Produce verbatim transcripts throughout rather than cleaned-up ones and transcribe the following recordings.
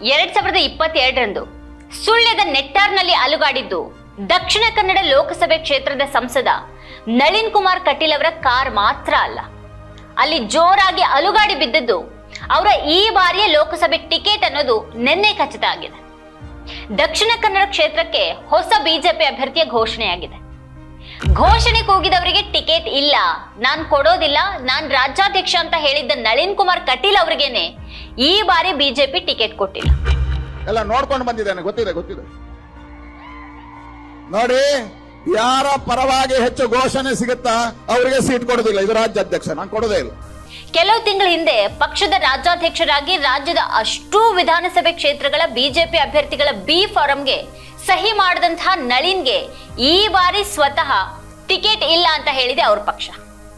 ಎರಡ್ ಸಾವಿರದ ಇಪ್ಪತ್ತೆರಡರಂದು ಸುಳ್ಯದ ನೆಟ್ಟಾರ್ನಲ್ಲಿ ಅಲುಗಾಡಿದ್ದು ದಕ್ಷಿಣ ಕನ್ನಡ ಲೋಕಸಭೆ ಕ್ಷೇತ್ರದ ಸಂಸದ ನಳಿನ್ ಕುಮಾರ್ ಕಟೀಲ್ ಅವರ ಕಾರ್ ಮಾತ್ರ ಅಲ್ಲ, ಅಲ್ಲಿ ಜೋರಾಗಿ ಅಲುಗಾಡಿ ಬಿದ್ದದ್ದು ಅವರ ಈ ಬಾರಿಯ ಲೋಕಸಭೆ ಟಿಕೆಟ್ ಅನ್ನೋದು ನಿನ್ನೆ ಖಚಿತ ಆಗಿದೆ. ದಕ್ಷಿಣ ಕನ್ನಡ ಕ್ಷೇತ್ರಕ್ಕೆ ಹೊಸ ಬಿಜೆಪಿ ಅಭ್ಯರ್ಥಿಯ ಘೋಷಣೆಯಾಗಿದೆ. ಘೋಷಣೆ ಕೂಗಿದವರಿಗೆ ಟಿಕೆಟ್ ಇಲ್ಲ, ನಾನ್ ಕೊಡೋದಿಲ್ಲ, ನಾನ್ ರಾಜ್ಯಾಧ್ಯಕ್ಷ ಅಂತ ಹೇಳಿದ್ದ ನಳಿನ್ ಕುಮಾರ್ ಕಟೀಲ್ ಅವರಿಗೇನೆ ಈ ಬಾರಿ ಬಿಜೆಪಿ ಟಿಕೆಟ್ ಕೊಟ್ಟಿಲ್ಲ. ಎಲ್ಲ ನೋಡ್ಕೊಂಡು ಬಂದಿದ್ದೇನೆ, ಗೊತ್ತಿದೆ ಗೊತ್ತಿದೆ ನೋಡಿ. ಯಾರ ಪರವಾಗಿ ಹೆಚ್ಚು ಘೋಷಣೆ ಸಿಗುತ್ತಾ ಅವರಿಗೆ ಸೀಟ್ ಕೊಡೋದಿಲ್ಲ, ಇದು ರಾಜ್ಯಾಧ್ಯಕ್ಷ, ನಾನು ಕೊಡೋದೇ ಇಲ್ಲ. ಕೆಲವು ತಿಂಗಳ ಹಿಂದೆ ಪಕ್ಷದ ರಾಜ್ಯಾಧ್ಯಕ್ಷರಾಗಿ ರಾಜ್ಯದ ಅಷ್ಟೂ ವಿಧಾನಸಭೆ ಕ್ಷೇತ್ರಗಳ ಬಿಜೆಪಿ ಅಭ್ಯರ್ಥಿಗಳ ಬಿ ಫಾರಂಗೆ ಸಹಿ ಮಾಡಿದಂತಹ ನಳಿನ್ಗೆ ಈ ಬಾರಿ ಸ್ವತಃ ಟಿಕೆಟ್ ಇಲ್ಲ ಅಂತ ಹೇಳಿದೆ ಅವ್ರ ಪಕ್ಷ.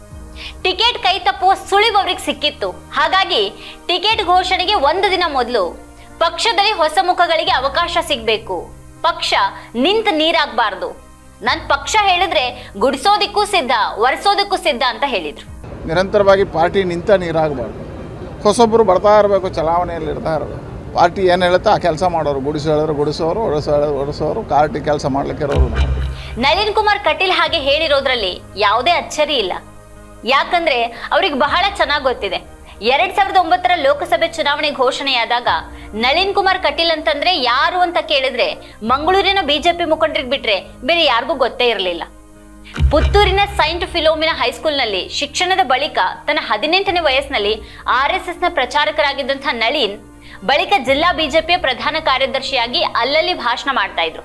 ಟಿಕೆಟ್ ಕೈ ತಪ್ಪುವ ಸುಳಿವು ಅವ್ರಿಗೆ ಸಿಕ್ಕಿತ್ತು. ಹಾಗಾಗಿ ಟಿಕೆಟ್ ಘೋಷಣೆಗೆ ಒಂದು ದಿನ ಮೊದಲು ಪಕ್ಷದಲ್ಲಿ ಹೊಸ ಮುಖಗಳಿಗೆ ಅವಕಾಶ ಸಿಗ್ಬೇಕು, ಪಕ್ಷ ನಿಂತ ನೀರಾಗಬಾರ್ದು, ನನ್ ಪಕ್ಷ ಹೇಳಿದ್ರೆ ಗುಡಿಸೋದಿಕ್ಕೂ ಸಿದ್ಧ, ಒರೆಸೋದಕ್ಕೂ ಸಿದ್ಧ ಅಂತ ಹೇಳಿದ್ರು. ನಿರಂತರವಾಗಿ ಪಾರ್ಟಿ ನಿಂತ ನೀರಾಗಬಾರ್ದು, ಹೊಸೊಬ್ಬರು ಬರ್ತಾ ಇರಬೇಕು, ಚಲಾವಣೆಯಲ್ಲಿ ಇರ್ತಾ ಇರಬೇಕು. ಪಾರ್ಟಿ ಏನು ಹೇಳುತ್ತಾ ಆ ಕೆಲಸ ಮಾಡೋರು, ಗುಡಿಸೋ ಹೇಳಿದ್ರು ಗುಡಿಸೋರು, ಒಡಿಸೋ ಹೇಳಿದ್ರು ಒಡಿಸೋರು, ಪಾರ್ಟಿ ಕೆಲಸ ಮಾಡ್ಲಿಕ್ಕೆ ಇರೋರು. ನಳಿನ್ ಕುಮಾರ್ ಕಟೀಲ್ ಹಾಗೆ ಹೇಳಿರೋದ್ರಲ್ಲಿ ಯಾವುದೇ ಅಚ್ಚರಿ ಇಲ್ಲ. ಯಾಕಂದ್ರೆ ಅವ್ರಿಗೆ ಬಹಳ ಚೆನ್ನಾಗಿ ಗೊತ್ತಿದೆ, ಎರಡ್ ಸಾವಿರದ ಒಂಬತ್ತರ ಲೋಕಸಭೆ ಚುನಾವಣೆ ಘೋಷಣೆಯಾದಾಗ ನಳಿನ್ ಕುಮಾರ್ ಕಟೀಲ್ ಅಂತಂದ್ರೆ ಯಾರು ಅಂತ ಕೇಳಿದ್ರೆ ಮಂಗಳೂರಿನ ಬಿಜೆಪಿ ಮುಖಂಡರಿಗೆ ಬಿಟ್ರೆ ಬೇರೆ ಯಾರಿಗೂ ಗೊತ್ತೇ ಇರಲಿಲ್ಲ. ಪುತ್ತೂರಿನ ಸೈಂಟ್ ಫಿಲೋಮಿನಾ ಹೈಸ್ಕೂಲ್ನಲ್ಲಿ ಶಿಕ್ಷಣದ ಬಳಿಕ ತನ್ನ ಹದಿನೆಂಟನೇ ವಯಸ್ಸಿನಲ್ಲಿ ಆರ್ ಎಸ್ ಎಸ್ ನ ಪ್ರಚಾರಕರಾಗಿದ್ದಂತಹ ನಳಿನ್ ಬಳಿಕ ಜಿಲ್ಲಾ ಬಿಜೆಪಿಯ ಪ್ರಧಾನ ಕಾರ್ಯದರ್ಶಿಯಾಗಿ ಅಲ್ಲಲ್ಲಿ ಭಾಷಣ ಮಾಡ್ತಾ ಇದ್ರು.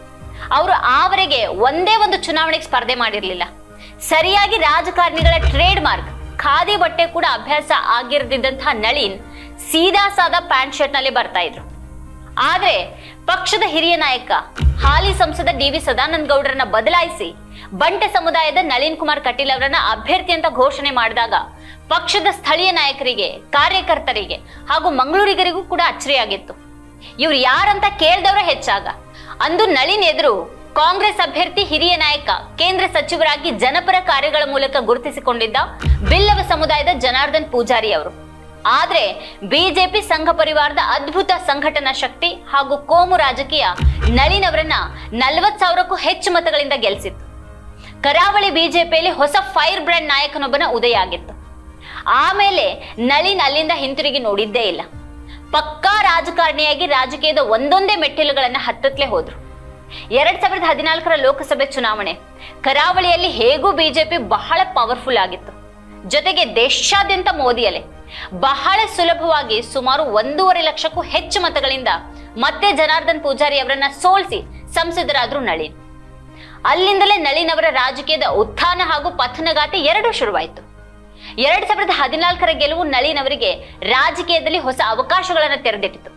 ಅವರು ಆವರೆಗೆ ಒಂದೇ ಒಂದು ಚುನಾವಣೆಗೆ ಸ್ಪರ್ಧೆ ಮಾಡಿರ್ಲಿಲ್ಲ. ಸರಿಯಾಗಿ ರಾಜಕಾರಣಿಗಳ ಟ್ರೇಡ್ ಮಾರ್ಕ್ ಖಾದಿ ಬಟ್ಟೆ ಕೂಡ ಅಭ್ಯಾಸ ಆಗಿರದಿದ್ದಂತಹ ನಳಿನ್ ಸೀದಾ ಸಾದಾ ಪ್ಯಾಂಟ್ ಶರ್ಟ್ ನಲ್ಲಿ ಬರ್ತಾ ಇದ್ರು. ಆದ್ರೆ ಪಕ್ಷದ ಹಿರಿಯ ನಾಯಕ ಹಾಲಿ ಸಂಸದ ಡಿ ವಿ ಸದಾನಂದ ಗೌಡರನ್ನ ಬದಲಾಯಿಸಿ ಬಂಟ ಸಮುದಾಯದ ನಳಿನ್ ಕುಮಾರ್ ಕಟೀಲ್ ಅವರನ್ನ ಅಭ್ಯರ್ಥಿ ಅಂತ ಘೋಷಣೆ ಮಾಡಿದಾಗ ಪಕ್ಷದ ಸ್ಥಳೀಯ ನಾಯಕರಿಗೆ, ಕಾರ್ಯಕರ್ತರಿಗೆ ಹಾಗೂ ಮಂಗಳೂರಿಗರಿಗೂ ಕೂಡ ಅಚ್ಚರಿಯಾಗಿತ್ತು. ಇವ್ರು ಯಾರಂತ ಕೇಳಿದವರ ಹೆಚ್ಚಾಗ ಅಂದು ನಳಿನ್ ಎದುರು ಕಾಂಗ್ರೆಸ್ ಅಭ್ಯರ್ಥಿ, ಹಿರಿಯ ನಾಯಕ, ಕೇಂದ್ರ ಸಚಿವರಾಗಿ ಜನಪರ ಕಾರ್ಯಗಳ ಮೂಲಕ ಗುರುತಿಸಿಕೊಂಡಿದ್ದ ಬಿಲ್ಲವ ಸಮುದಾಯದ ಜನಾರ್ದನ್ ಪೂಜಾರಿ ಅವರು. ಆದ್ರೆ ಬಿಜೆಪಿ ಸಂಘ ಪರಿವಾರದ ಅದ್ಭುತ ಸಂಘಟನಾ ಶಕ್ತಿ ಹಾಗೂ ಕೋಮು ರಾಜಕೀಯ ನಳಿನ್ ಅವರನ್ನ ನಲವತ್ ಸಾವಿರಕ್ಕೂ ಹೆಚ್ಚು ಮತಗಳಿಂದ ಗೆಲ್ಲಿಸಿತ್ತು. ಕರಾವಳಿ ಬಿಜೆಪಿಯಲ್ಲಿ ಹೊಸ ಫೈರ್ ಬ್ರ್ಯಾಂಡ್ ನಾಯಕನೊಬ್ಬನ ಉದಯ ಆಗಿತ್ತು. ಆಮೇಲೆ ನಳಿನ್ ಅಲ್ಲಿಂದ ಹಿಂತಿರುಗಿ ನೋಡಿದ್ದೇ ಇಲ್ಲ. ಪಕ್ಕಾ ರಾಜಕಾರಣಿಯಾಗಿ ರಾಜಕೀಯದ ಒಂದೊಂದೇ ಮೆಟ್ಟಿಲುಗಳನ್ನ ಹತ್ತತ್ಲೇ ಹೋದ್ರು. ಎರಡ್ ಸಾವಿರದ ಹದಿನಾಲ್ಕರ ಲೋಕಸಭೆ ಚುನಾವಣೆ ಕರಾವಳಿಯಲ್ಲಿ ಹೇಗೂ ಬಿಜೆಪಿ ಬಹಳ ಪವರ್ಫುಲ್ ಆಗಿತ್ತು. ಜೊತೆಗೆ ದೇಶಾದ್ಯಂತ ಮೋದಿ ಅಲೆ. ಬಹಳ ಸುಲಭವಾಗಿ ಸುಮಾರು ಒಂದೂವರೆ ಲಕ್ಷಕ್ಕೂ ಹೆಚ್ಚು ಮತಗಳಿಂದ ಮತ್ತೆ ಜನಾರ್ದನ್ ಪೂಜಾರಿ ಅವರನ್ನ ಸೋಲಿಸಿ ಸಂಸದರಾದ್ರು ನಳಿನ್. ಅಲ್ಲಿಂದಲೇ ನಳಿನ್ ಅವರ ರಾಜಕೀಯದ ಉತ್ಥಾನ ಹಾಗೂ ಪತನಗಾತಿ ಎರಡೂ ಶುರುವಾಯಿತು. ಎರಡ್ ಸಾವಿರದ ಹದಿನಾಲ್ಕರ ಗೆಲುವು ನಳಿನ್ ಅವರಿಗೆ ರಾಜಕೀಯದಲ್ಲಿ ಹೊಸ ಅವಕಾಶಗಳನ್ನು ತೆರೆದಿಟ್ಟಿತು.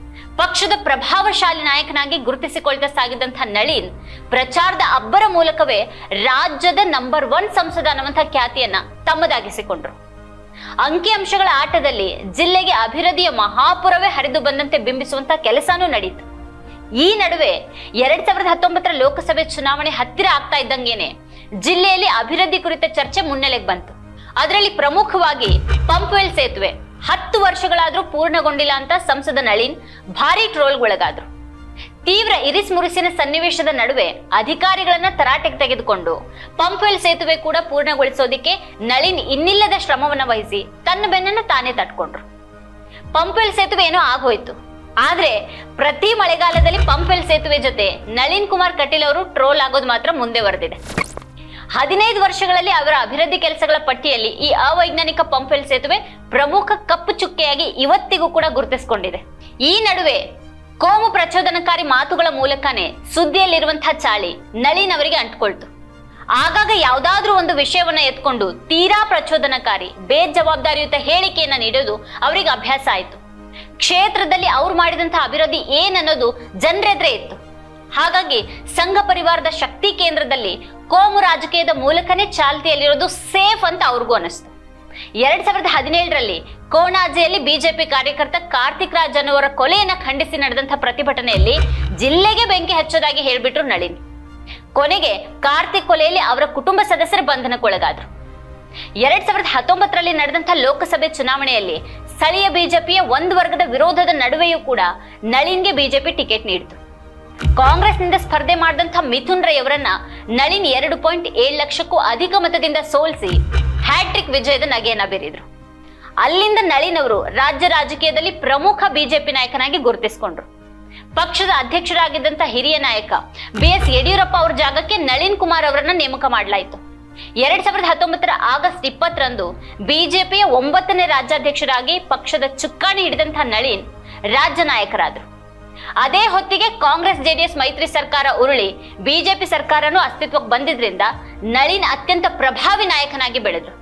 ಪಕ್ಷದ ಪ್ರಭಾವಶಾಲಿ ನಾಯಕನಾಗಿ ಗುರುತಿಸಿಕೊಳ್ತಾ ಸಾಗಿದಂತಹ ನಳಿನ್ ಪ್ರಚಾರದ ಅಬ್ಬರ ಮೂಲಕವೇ ರಾಜ್ಯದ ನಂಬರ್ ಒನ್ ಸಂಸದ ಅನ್ನುವಂತಹ ಖ್ಯಾತಿಯನ್ನ ತಮ್ಮದಾಗಿಸಿಕೊಂಡ್ರು. ಅಂಕಿಅಂಶಗಳ ಆಟದಲ್ಲಿ ಜಿಲ್ಲೆಗೆ ಅಭಿವೃದ್ಧಿಯ ಮಹಾಪುರವೇ ಹರಿದು ಬಂದಂತೆ ಬಿಂಬಿಸುವಂತಹ ಕೆಲಸನೂ ನಡೀತು. ಈ ನಡುವೆ ಎರಡ್ ಸಾವಿರದ ಹತ್ತೊಂಬತ್ತರ ಲೋಕಸಭೆ ಚುನಾವಣೆ ಹತ್ತಿರ ಆಗ್ತಾ ಇದ್ದಂಗೆನೆ ಜಿಲ್ಲೆಯಲ್ಲಿ ಅಭಿವೃದ್ಧಿ ಕುರಿತ ಚರ್ಚೆ ಮುನ್ನೆಲೆಗೆ ಬಂತು. ಅದರಲ್ಲಿ ಪ್ರಮುಖವಾಗಿ ಪಂಪ್ವೆಲ್ ಸೇತುವೆ ಹತ್ತು ವರ್ಷಗಳಾದ್ರೂ ಪೂರ್ಣಗೊಂಡಿಲ್ಲ ಅಂತ ಸಂಸದ ನಳಿನ್ ಭಾರಿ ಟ್ರೋಲ್ಗೊಳಗಾದ್ರು. ತೀವ್ರ ಇರಿಸ್ ಮುರಿಸಿನ ಸನ್ನಿವೇಶದ ನಡುವೆ ಅಧಿಕಾರಿಗಳನ್ನ ತರಾಟೆಗೆ ತೆಗೆದುಕೊಂಡು ಪಂಪ್ವೆಲ್ ಸೇತುವೆ ಕೂಡ ಪೂರ್ಣಗೊಳಿಸೋದಿಕ್ಕೆ ನಳಿನ್ ಇನ್ನಿಲ್ಲದ ಶ್ರಮವನ್ನ ವಹಿಸಿ ತನ್ನ ಬೆನ್ನನ್ನು ತಾನೇ ತಟ್ಕೊಂಡ್ರು. ಪಂಪ್ವೆಲ್ ಸೇತುವೆ ಏನೋ ಆಗೋಯ್ತು. ಆದ್ರೆ ಪ್ರತಿ ಮಳೆಗಾಲದಲ್ಲಿ ಪಂಪ್ವೆಲ್ ಸೇತುವೆ ಜೊತೆ ನಳಿನ್ ಕುಮಾರ್ ಕಟೀಲ್ ಅವರು ಟ್ರೋಲ್ ಆಗೋದು ಮಾತ್ರ ಮುಂದೆ ಬರೆದಿದೆ. ಹದಿನೈದು ವರ್ಷಗಳಲ್ಲಿ ಅವರ ಅಭಿವೃದ್ಧಿ ಕೆಲಸಗಳ ಪಟ್ಟಿಯಲ್ಲಿ ಈ ಅವೈಜ್ಞಾನಿಕ ಪಂಪ್ವೆಲ್ ಸೇತುವೆ ಪ್ರಮುಖ ಕಪ್ಪು ಚುಕ್ಕೆಯಾಗಿ ಇವತ್ತಿಗೂ ಕೂಡ ಗುರುತಿಸಿಕೊಂಡಿದೆ. ಈ ನಡುವೆ ಕೋಮು ಪ್ರಚೋದನಕಾರಿ ಮಾತುಗಳ ಮೂಲಕನೇ ಸುದ್ದಿಯಲ್ಲಿರುವಂತಹ ಚಾಳಿ ನಳಿನ್ ಅವರಿಗೆ ಅಂಟ್ಕೊಳ್ತು. ಆಗಾಗ ಯಾವ್ದಾದ್ರೂ ಒಂದು ವಿಷಯವನ್ನ ಎತ್ಕೊಂಡು ತೀರಾ ಪ್ರಚೋದನಕಾರಿ, ಬೇಜವಾಬ್ದಾರಿಯುತ ಹೇಳಿಕೆಯನ್ನ ನೀಡೋದು ಅವರಿಗೆ ಅಭ್ಯಾಸ ಆಯ್ತು. ಕ್ಷೇತ್ರದಲ್ಲಿ ಅವ್ರು ಮಾಡಿದಂತಹ ಅಭಿವೃದ್ಧಿ ಏನನ್ನೋದು ಜನರೆದ್ರೆ ಇತ್ತು. ಹಾಗಾಗಿ ಸಂಘ ಪರಿವಾರದ ಶಕ್ತಿ ಕೇಂದ್ರದಲ್ಲಿ ಕೋಮು ರಾಜಕೀಯದ ಮೂಲಕನೇ ಚಾಲ್ತಿಯಲ್ಲಿರೋದು ಸೇಫ್ ಅಂತ ಅವ್ರಿಗೂ ಅನಿಸ್ತು. ಎರಡ್ ಸಾವಿರದ ಹದಿನೇಳರಲ್ಲಿ ಕೋಣಾಜೆಯಲ್ಲಿ ಬಿಜೆಪಿ ಕಾರ್ಯಕರ್ತ ಕಾರ್ತಿಕ್ ರಾಜ್ ಅನ್ನುವರ ಕೊಲೆಯನ್ನ ಖಂಡಿಸಿ ನಡೆದಂತಹ ಪ್ರತಿಭಟನೆಯಲ್ಲಿ ಜಿಲ್ಲೆಗೆ ಬೆಂಕಿ ಹಚ್ಚೋದಾಗಿ ಹೇಳ್ಬಿಟ್ರು ನಳಿನ್. ಕೊನೆಗೆ ಕಾರ್ತಿಕ್ ಕೊಲೆಯಲ್ಲಿ ಅವರ ಕುಟುಂಬ ಸದಸ್ಯರ ಬಂಧನಕ್ಕೊಳಗಾದ್ರು. ಎರಡ್ ಸಾವಿರದ ಹತ್ತೊಂಬತ್ತರಲ್ಲಿ ನಡೆದಂತಹ ಲೋಕಸಭೆ ಚುನಾವಣೆಯಲ್ಲಿ ಸ್ಥಳೀಯ ಬಿಜೆಪಿಯ ಒಂದು ವರ್ಗದ ವಿರೋಧದ ನಡುವೆಯೂ ಕೂಡ ನಳಿನ್ಗೆ ಬಿಜೆಪಿ ಟಿಕೆಟ್ ನೀಡಿತು. ಕಾಂಗ್ರೆಸ್ನಿಂದ ಸ್ಪರ್ಧೆ ಮಾಡಿದಂಥ ಮಿಥುನ್ ರೈ ಅವರನ್ನ ನಳಿನ್ ಎರಡು ಪಾಯಿಂಟ್ ಏಳು ಲಕ್ಷಕ್ಕೂ ಅಧಿಕ ಮತದಿಂದ ಸೋಲಿಸಿ ಹ್ಯಾಟ್ರಿಕ್ ವಿಜಯದ ನಗೆಯನ್ನ ಬೀರಿದ್ರು. ಅಲ್ಲಿಂದ ನಳಿನ್ ಅವರು ರಾಜ್ಯ ರಾಜಕೀಯದಲ್ಲಿ ಪ್ರಮುಖ ಬಿಜೆಪಿ ನಾಯಕನಾಗಿ ಗುರುತಿಸಿಕೊಂಡ್ರು. ಪಕ್ಷದ ಅಧ್ಯಕ್ಷರಾಗಿದ್ದಂತ ಹಿರಿಯ ನಾಯಕ ಬಿ ಎಸ್ ಯಡಿಯೂರಪ್ಪ ಅವರ ಜಾಗಕ್ಕೆ ನಳಿನ್ ಕುಮಾರ್ ಅವರನ್ನ ನೇಮಕ ಮಾಡಲಾಯಿತು. ಎರಡ್ ಸಾವಿರದ ಹತ್ತೊಂಬತ್ತರ ಆಗಸ್ಟ್ ಇಪ್ಪತ್ತರಂದು ಬಿಜೆಪಿಯ ಒಂಬತ್ತನೇ ರಾಜ್ಯಾಧ್ಯಕ್ಷರಾಗಿ ಪಕ್ಷದ ಚುಕ್ಕಾಣಿ ಹಿಡಿದಂತಹ ನಳಿನ್ ರಾಜ್ಯ ನಾಯಕರಾದರು. ಅದೇ ಹೊತ್ತಿಗೆ ಕಾಂಗ್ರೆಸ್ ಜೆಡಿಎಸ್ ಮೈತ್ರಿ ಸರ್ಕಾರ ಉರುಳಿ ಬಿಜೆಪಿ ಸರ್ಕಾರನೂ ಅಸ್ತಿತ್ವಕ್ಕೆ ಬಂದಿದ್ರಿಂದ ನಳಿನ್ ಅತ್ಯಂತ ಪ್ರಭಾವಿ ನಾಯಕನಾಗಿ ಬೆಳೆದ್ರು.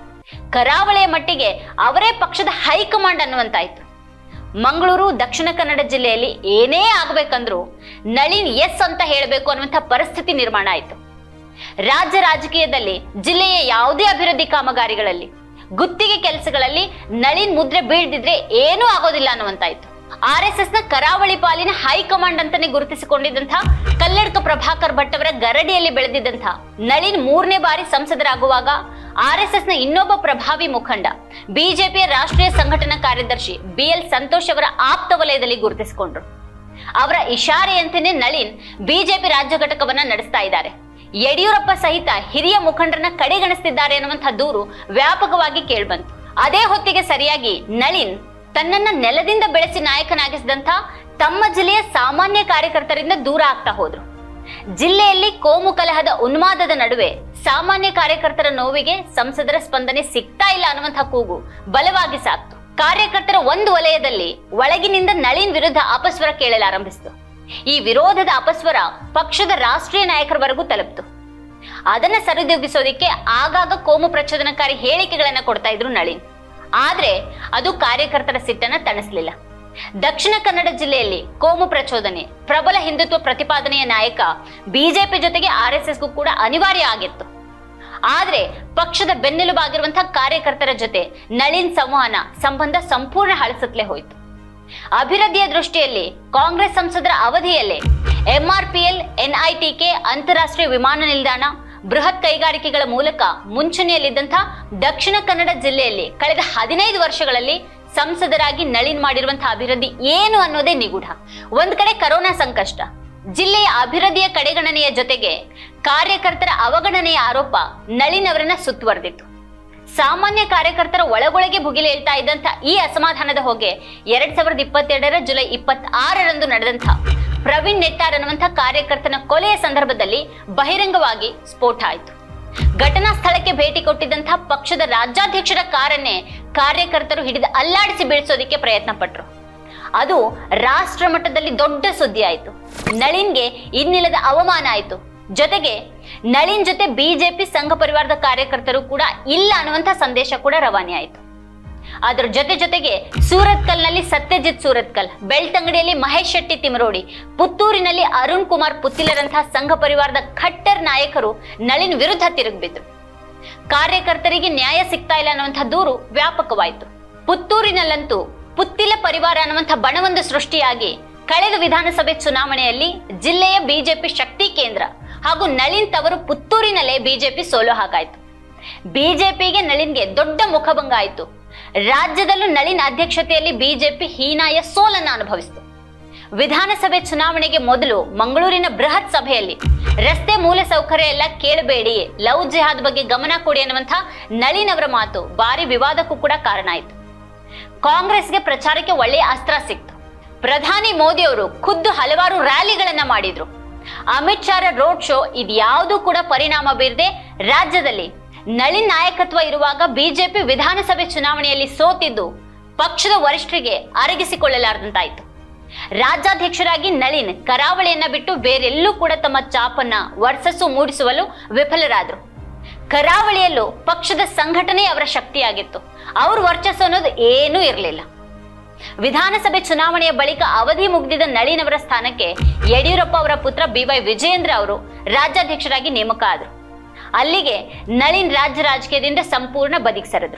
ಕರಾವಳಿಯ ಮಟ್ಟಿಗೆ ಅವರೇ ಪಕ್ಷದ ಹೈಕಮಾಂಡ್ ಅನ್ನುವಂತಾಯ್ತು. ಮಂಗಳೂರು, ದಕ್ಷಿಣ ಕನ್ನಡ ಜಿಲ್ಲೆಯಲ್ಲಿ ಏನೇ ಆಗ್ಬೇಕಂದ್ರೂ ನಳಿನ್ ಎಸ್ ಅಂತ ಹೇಳಬೇಕು ಅನ್ನುವಂಥ ಪರಿಸ್ಥಿತಿ ನಿರ್ಮಾಣ ಆಯಿತು. ರಾಜ್ಯ ರಾಜಕೀಯದಲ್ಲಿ ಜಿಲ್ಲೆಯ ಯಾವುದೇ ಅಭಿವೃದ್ಧಿ ಕಾಮಗಾರಿಗಳಲ್ಲಿ, ಗುತ್ತಿಗೆ ಕೆಲಸಗಳಲ್ಲಿ ನಳಿನ್ ಮುದ್ರೆ ಬೀಳ್ದಿದ್ರೆ ಏನೂ ಆಗೋದಿಲ್ಲ ಅನ್ನುವಂತಾಯ್ತು. ಆರ್ ಎಸ್ ಎಸ್ ನ ಕರಾವಳಿ ಪಾಲಿನ ಹೈಕಮಾಂಡ್ ಅಂತಾನೆ ಗುರುತಿಸಿಕೊಂಡಿದ್ದಂತಹ ಕಲ್ಲಡ್ಕ ಪ್ರಭಾಕರ್ ಭಟ್ ಅವರ ಗರಡಿಯಲ್ಲಿ ಬೆಳೆದಿದ್ದಂತಹ ನಳಿನ್ ಮೂರನೇ ಬಾರಿ ಸಂಸದರಾಗುವಾಗ ಆರ್ ಎಸ್ ಎಸ್ ನ ಇನ್ನೊಬ್ಬ ಪ್ರಭಾವಿ ಮುಖಂಡ, ಬಿಜೆಪಿಯ ರಾಷ್ಟ್ರೀಯ ಸಂಘಟನಾ ಕಾರ್ಯದರ್ಶಿ ಬಿ ಎಲ್ ಸಂತೋಷ್ ಅವರ ಆಪ್ತ ವಲಯದಲ್ಲಿ ಗುರುತಿಸಿಕೊಂಡ್ರು. ಅವರ ಇಶಾರೆಯಂತೆಯೇ ನಳಿನ್ ಬಿಜೆಪಿ ರಾಜ್ಯ ಘಟಕವನ್ನ ನಡೆಸ್ತಾ ಇದ್ದಾರೆ. ಯಡಿಯೂರಪ್ಪ ಸಹಿತ ಹಿರಿಯ ಮುಖಂಡರನ್ನ ಕಡೆಗಣಿಸ್ತಿದ್ದಾರೆ ಅನ್ನುವಂಥ ದೂರು ವ್ಯಾಪಕವಾಗಿ ಕೇಳ್ಬಂತು. ಅದೇ ಹೊತ್ತಿಗೆ ಸರಿಯಾಗಿ ನಳಿನ್ ತನ್ನನ್ನ ನೆಲದಿಂದ ಬೆಳೆಸಿ ನಾಯಕನಾಗಿಸಿದಂಥ ತಮ್ಮ ಜಿಲ್ಲೆಯ ಸಾಮಾನ್ಯ ಕಾರ್ಯಕರ್ತರಿಂದ ದೂರ ಆಗ್ತಾ ಹೋದ್ರು. ಜಿಲ್ಲೆಯಲ್ಲಿ ಕೋಮು ಕಲಹದ ಉನ್ಮಾದದ ನಡುವೆ ಸಾಮಾನ್ಯ ಕಾರ್ಯಕರ್ತರ ನೋವಿಗೆ ಸಂಸದರ ಸ್ಪಂದನೆ ಸಿಗ್ತಾ ಇಲ್ಲ ಅನ್ನುವಂಥ ಕೂಗು ಬಲವಾಗಿ ಸಾಕ್ತು. ಕಾರ್ಯಕರ್ತರ ಒಂದು ವಲಯದಲ್ಲಿ ಒಳಗಿನಿಂದ ನಳಿನ್ ವಿರುದ್ಧ ಅಪಸ್ವರ ಕೇಳಲಾರಂಭಿಸಿತು. ಈ ವಿರೋಧದ ಅಪಸ್ವರ ಪಕ್ಷದ ರಾಷ್ಟ್ರೀಯ ನಾಯಕರವರೆಗೂ ತಲುಪಿತು. ಅದನ್ನ ಸರಿದೂಗಿಸೋದಿಕ್ಕೆ ಆಗಾಗ ಕೋಮು ಪ್ರಚೋದನಕಾರಿ ಹೇಳಿಕೆಗಳನ್ನ ಕೊಡ್ತಾ ಇದ್ರು ನಳಿನ್. ಆದ್ರೆ ಅದು ಕಾರ್ಯಕರ್ತರ ಸಿಟ್ಟನ್ನ ತಣಿಸ್ಲಿಲ್ಲ. ದಕ್ಷಿಣ ಕನ್ನಡ ಜಿಲ್ಲೆಯಲ್ಲಿ ಕೋಮು ಪ್ರಚೋದನೆ, ಪ್ರಬಲ ಹಿಂದುತ್ವ ಪ್ರತಿಪಾದನೆಯ ನಾಯಕ ಬಿಜೆಪಿ ಜೊತೆಗೆ ಆರ್ ಎಸ್ ಎಸ್ಗೂ ಕೂಡ ಅನಿವಾರ್ಯ ಆಗಿತ್ತು. ಆದ್ರೆ ಪಕ್ಷದ ಬೆನ್ನೆಲುಬಾಗಿರುವಂತಹ ಕಾರ್ಯಕರ್ತರ ಜೊತೆ ನಳಿನ್ ಸಂವಹನ ಸಂಬಂಧ ಸಂಪೂರ್ಣ ಹಳಸುತ್ತಲೇ ಹೋಯಿತು. ಅಭಿವೃದ್ಧಿಯ ದೃಷ್ಟಿಯಲ್ಲಿ ಕಾಂಗ್ರೆಸ್ ಸಂಸದರ ಅವಧಿಯಲ್ಲೇ ಎಂಆರ್ಪಿಎಲ್, ಎನ್ಐಟಿಕೆ, ಅಂತಾರಾಷ್ಟ್ರೀಯ ವಿಮಾನ ನಿಲ್ದಾಣ, ಬೃಹತ್ ಕೈಗಾರಿಕೆಗಳ ಮೂಲಕ ಮುಂಚೂಣಿಯಲ್ಲಿದ್ದಂಥ ದಕ್ಷಿಣ ಕನ್ನಡ ಜಿಲ್ಲೆಯಲ್ಲಿ ಕಳೆದ ಹದಿನೈದು ವರ್ಷಗಳಲ್ಲಿ ಸಂಸದರಾಗಿ ನಳಿನ್ ಮಾಡಿರುವಂತಹ ಅಭಿವೃದ್ಧಿ ಏನು ಅನ್ನೋದೇ ನಿಗೂಢ. ಒಂದ್ ಕಡೆ ಕರೋನಾ ಸಂಕಷ್ಟ, ಜಿಲ್ಲೆಯ ಅಭಿವೃದ್ಧಿಯ ಕಡೆಗಣನೆಯ ಜೊತೆಗೆ ಕಾರ್ಯಕರ್ತರ ಅವಗಣನೆಯ ಆರೋಪ ನಳಿನ್ ಅವರನ್ನ ಸುತ್ತುವರೆದಿತ್ತು. ಸಾಮಾನ್ಯ ಕಾರ್ಯಕರ್ತರ ಒಳಗೊಳಗೆ ಭುಗಿಲೇಳ್ತಾ ಇದ್ದಂಥ ಈ ಅಸಮಾಧಾನದ ಹೊಗೆ ಎರಡ್ ಸಾವಿರದ ಇಪ್ಪತ್ತೆರಡರ ಜುಲೈ ಇಪ್ಪತ್ತ್ ಆರರಂದು ನಡೆದಂಥ ಪ್ರವೀಣ್ ನೆಟ್ಟಾರ್ ಅನ್ನುವಂಥ ಕಾರ್ಯಕರ್ತನ ಕೊಲೆಯ ಸಂದರ್ಭದಲ್ಲಿ ಬಹಿರಂಗವಾಗಿ ಸ್ಫೋಟ ಆಯಿತು. ಘಟನಾ ಸ್ಥಳಕ್ಕೆ ಭೇಟಿ ಕೊಟ್ಟಿದ್ದಂತಹ ಪಕ್ಷದ ರಾಜ್ಯಾಧ್ಯಕ್ಷರ ಕಾರನ್ನೇ ಕಾರ್ಯಕರ್ತರು ಹಿಡಿದು ಅಲ್ಲಾಡಿಸಿ ಬೀಳಿಸೋದಕ್ಕೆ ಪ್ರಯತ್ನ ಪಟ್ರು. ಅದು ರಾಷ್ಟ್ರ ಮಟ್ಟದಲ್ಲಿ ದೊಡ್ಡ ಸುದ್ದಿ ಆಯಿತು. ನಳಿನ್ಗೆ ಇನ್ನಿಲ್ಲದ ಅವಮಾನ ಆಯಿತು. ಜೊತೆಗೆ ನಳಿನ್ ಜೊತೆ ಬಿಜೆಪಿ ಸಂಘ ಪರಿವಾರದ ಕಾರ್ಯಕರ್ತರು ಕೂಡ ಇಲ್ಲ ಅನ್ನುವಂಥ ಸಂದೇಶ ಕೂಡ ರವಾನೆ ಆಯಿತು. ಅದರ ಜೊತೆ ಜೊತೆಗೆ ಸೂರತ್ಕಲ್ನಲ್ಲಿ ಸತ್ಯಜಿತ್ ಸೂರತ್ಕಲ್, ಬೆಳ್ತಂಗಡಿಯಲ್ಲಿ ಮಹೇಶ್ ಶೆಟ್ಟಿ ತಿಮರೋಡಿ, ಪುತ್ತೂರಿನಲ್ಲಿ ಅರುಣ್ ಕುಮಾರ್ ಪುತ್ತಿಲರಂತಹ ಸಂಘ ಪರಿವಾರದ ಖಟ್ಟರ್ ನಾಯಕರು ನಳಿನ್ ವಿರುದ್ಧ ತಿರುಗಿಬಿದ್ರು. ಕಾರ್ಯಕರ್ತರಿಗೆ ನ್ಯಾಯ ಸಿಗ್ತಾ ಇಲ್ಲ ಅನ್ನುವಂಥ ದೂರು ವ್ಯಾಪಕವಾಯಿತು. ಪುತ್ತೂರಿನಲ್ಲಂತೂ ಪುತ್ತಿಲ ಪರಿವಾರ ಅನ್ನುವಂಥ ಬಣವೊಂದು ಸೃಷ್ಟಿಯಾಗಿ ಕಳೆದ ವಿಧಾನಸಭೆ ಚುನಾವಣೆಯಲ್ಲಿ ಜಿಲ್ಲೆಯ ಬಿಜೆಪಿ ಶಕ್ತಿ ಕೇಂದ್ರ ಹಾಗೂ ನಳಿನ್ ತವರು ಪುತ್ತೂರಿನಲ್ಲೇ ಬಿಜೆಪಿ ಸೋಲು ಹಾಗಾಯಿತು. ಬಿಜೆಪಿಗೆ ನಳಿನ್ಗೆ ದೊಡ್ಡ ಮುಖಭಂಗ ಆಯಿತು. ರಾಜ್ಯದಲ್ಲೂ ನಳಿನ್ ಅಧ್ಯಕ್ಷತೆಯಲ್ಲಿ ಬಿಜೆಪಿ ಹೀನಾಯ ಸೋಲನ್ನು ಅನುಭವಿಸಿತು. ವಿಧಾನಸಭೆ ಚುನಾವಣೆಗೆ ಮೊದಲು ಮಂಗಳೂರಿನ ಬೃಹತ್ ಸಭೆಯಲ್ಲಿ ರಸ್ತೆ ಮೂಲ ಸೌಕರ್ಯ ಎಲ್ಲ ಕೇಳಬೇಡಿ, ಲವ್ ಜಿಹಾದ್ ಬಗ್ಗೆ ಗಮನ ಕೊಡಿ ಅನ್ನುವಂಥ ನಳಿನ್ ಅವರ ಮಾತು ಭಾರಿ ವಿವಾದಕ್ಕೂ ಕೂಡ ಕಾರಣ ಆಯಿತು. ಕಾಂಗ್ರೆಸ್ಗೆ ಪ್ರಚಾರಕ್ಕೆ ಒಳ್ಳೆಯ ಅಸ್ತ್ರ ಸಿಕ್ತು. ಪ್ರಧಾನಿ ಮೋದಿ ಅವರು ಖುದ್ದು ಹಲವಾರು ರ್ಯಾಲಿಗಳನ್ನ ಮಾಡಿದ್ರು. ಅಮಿತ್ ಶಾ ರೋಡ್ ಶೋ ಇದ್ಯಾವುದೂ ಕೂಡ ಪರಿಣಾಮ ಬೀರದೆ ರಾಜ್ಯದಲ್ಲಿ ನಳಿನ್ ನಾಯಕತ್ವ ಇರುವಾಗ ಬಿಜೆಪಿ ವಿಧಾನಸಭೆ ಚುನಾವಣೆಯಲ್ಲಿ ಸೋತಿದ್ದು ಪಕ್ಷದ ವರಿಷ್ಠರಿಗೆ ಅರಗಿಸಿಕೊಳ್ಳಲಾರದಂತಾಯಿತು. ರಾಜ್ಯಾಧ್ಯಕ್ಷರಾಗಿ ನಳಿನ್ ಕರಾವಳಿಯನ್ನ ಬಿಟ್ಟು ಬೇರೆಲ್ಲೂ ಕೂಡ ತಮ್ಮ ಚಾಪನ್ನ ವರ್ಚಸ್ಸು ಮೂಡಿಸುವಲು ವಿಫಲರಾದ್ರು. ಕರಾವಳಿಯಲ್ಲೂ ಪಕ್ಷದ ಸಂಘಟನೆ ಅವರ ಶಕ್ತಿಯಾಗಿತ್ತು. ಅವ್ರ ವರ್ಚಸ್ಸು ಅನ್ನೋದು ಏನೂ ಇರಲಿಲ್ಲ. ವಿಧಾನಸಭೆ ಚುನಾವಣೆಯ ಬಳಿಕ ಅವಧಿ ಮುಗಿದಿದ್ದ ನಳಿನ್ ಅವರ ಸ್ಥಾನಕ್ಕೆ ಯಡಿಯೂರಪ್ಪ ಅವರ ಪುತ್ರ ಬಿ ವೈ ವಿಜಯೇಂದ್ರ ಅವರು ರಾಜ್ಯಾಧ್ಯಕ್ಷರಾಗಿ ನೇಮಕ ಆದರು. ಅಲ್ಲಿಗೆ ನಳಿನ್ ರಾಜ್ಯ ರಾಜಕೀಯದಿಂದ ಸಂಪೂರ್ಣ ಬದಿಗೆ ಸರಿದ್ರು.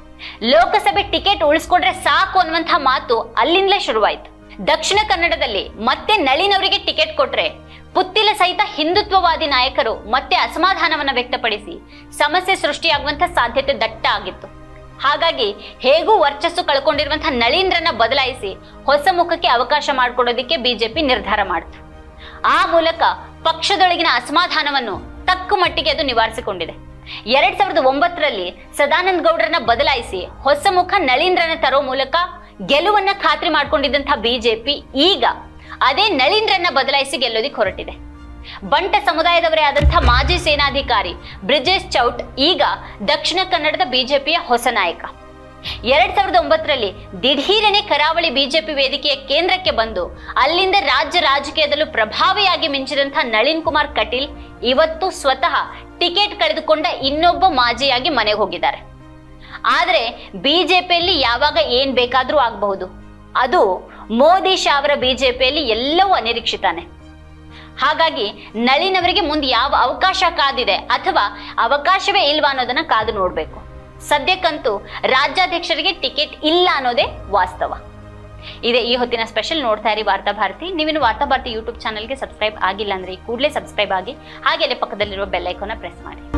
ಲೋಕಸಭೆ ಟಿಕೆಟ್ ಉಳಿಸ್ಕೊಂಡ್ರೆ ಸಾಕು ಅನ್ನುವಂತಹ ಮಾತು ಅಲ್ಲಿಂದಲೇ ಶುರುವಾಯಿತು. ದಕ್ಷಿಣ ಕನ್ನಡದಲ್ಲಿ ಮತ್ತೆ ನಳಿನ್ ಅವರಿಗೆ ಟಿಕೆಟ್ ಕೊಟ್ರೆ ಪುತ್ತಿಲ ಸಹಿತ ಹಿಂದುತ್ವವಾದಿ ನಾಯಕರು ಮತ್ತೆ ಅಸಮಾಧಾನವನ್ನ ವ್ಯಕ್ತಪಡಿಸಿ ಸಮಸ್ಯೆ ಸೃಷ್ಟಿಯಾಗುವಂತ ಸಾಧ್ಯತೆ ದಟ್ಟ ಆಗಿತ್ತು. ಹಾಗಾಗಿ ಹೇಗೂ ವರ್ಚಸ್ಸು ಕಳ್ಕೊಂಡಿರುವಂತಹ ನಳೀನ್ರನ್ನ ಬದಲಾಯಿಸಿ ಹೊಸ ಮುಖಕ್ಕೆ ಅವಕಾಶ ಮಾಡಿಕೊಡೋದಕ್ಕೆ ಬಿಜೆಪಿ ನಿರ್ಧಾರ ಮಾಡಿತು. ಆ ಮೂಲಕ ಪಕ್ಷದೊಳಗಿನ ಅಸಮಾಧಾನವನ್ನು ತಕ್ಕ ಮಟ್ಟಿಗೆ ಅದು ನಿವಾರಿಸಿಕೊಂಡಿದೆ. ಎರಡ್ ಸಾವಿರದ ಒಂಬತ್ತರಲ್ಲಿ ಸದಾನಂದ ಗೌಡರನ್ನ ಬದಲಾಯಿಸಿ ಹೊಸ ಮುಖ ನಳೀನ್ರನ್ನ ತರೋ ಮೂಲಕ ಗೆಲುವನ್ನ ಖಾತ್ರಿ ಮಾಡ್ಕೊಂಡಿದ್ದಂತಹ ಬಿಜೆಪಿ ಈಗ ಅದೇ ನಳೀನ್ರನ್ನ ಬದಲಾಯಿಸಿ ಗೆಲ್ಲೋದಿಕ್ ಹೊರಟಿದೆ. ಬಂಟ ಸಮುದಾಯದವರೇ ಆದಂತಹ ಮಾಜಿ ಸೇನಾಧಿಕಾರಿ ಬ್ರಿಜೇಶ್ ಚೌಟ್ ಈಗ ದಕ್ಷಿಣ ಕನ್ನಡದ ಬಿಜೆಪಿಯ ಹೊಸ ನಾಯಕ. ಎರಡ್ ಸಾವಿರದ ಒಂಬತ್ತರಲ್ಲಿ ದಿಢೀರನೆ ಕರಾವಳಿ ಬಿಜೆಪಿ ವೇದಿಕೆಯ ಕೇಂದ್ರಕ್ಕೆ ಬಂದು ಅಲ್ಲಿಂದ ರಾಜ್ಯ ರಾಜಕೀಯದಲ್ಲೂ ಪ್ರಭಾವಿಯಾಗಿ ಮಿಂಚಿದಂತಹ ನಳಿನ್ ಕುಮಾರ್ ಕಟೀಲ್ ಇವತ್ತು ಸ್ವತಃ ಟಿಕೆಟ್ ಕಳೆದುಕೊಂಡ ಇನ್ನೊಬ್ಬ ಮಾಜಿಯಾಗಿ ಮನೆಗೆ ಹೋಗಿದ್ದಾರೆ. ಆದ್ರೆ ಬಿಜೆಪಿಯಲ್ಲಿ ಯಾವಾಗ ಏನ್ ಬೇಕಾದ್ರೂ ಆಗಬಹುದು. ಅದು ಮೋದಿ ಶಾ ಅವರ ಬಿಜೆಪಿಯಲ್ಲಿ ಎಲ್ಲವೂ ಅನಿರೀಕ್ಷಿತಾನೆ. ಹಾಗಾಗಿ ನಳಿನ್ ಅವರಿಗೆ ಮುಂದೆ ಯಾವ ಅವಕಾಶ ಕಾದಿದೆ ಅಥವಾ ಅವಕಾಶವೇ ಇಲ್ವಾ ಅನ್ನೋದನ್ನ ಕಾದು ನೋಡ್ಬೇಕು. ಸದ್ಯಕ್ಕಂತೂ ರಾಜ್ಯಾಧ್ಯಕ್ಷರಿಗೆ ಟಿಕೆಟ್ ಇಲ್ಲ ಅನ್ನೋದೇ ವಾಸ್ತವ. ಇದೇ ಈ ಹೊತ್ತಿನ ಸ್ಪೆಷಲ್. ನೋಡ್ತಾ ಇರಿ ವಾರ್ತಾ ಭಾರತಿ. ನೀವಿನ್ನು ವಾರ್ತಾ ಭಾರತಿ ಯೂಟ್ಯೂಬ್ ಚಾನಲ್ಗೆ ಸಬ್ಸ್ಕ್ರೈಬ್ ಆಗಿಲ್ಲ ಅಂದ್ರೆ ಕೂಡಲೇ ಸಬ್ಸ್ಕ್ರೈಬ್ ಆಗಿ, ಹಾಗೆ ಪಕ್ಕದಲ್ಲಿರುವ ಬೆಲ್ ಐಕಾನ್ ಪ್ರೆಸ್ ಮಾಡಿ.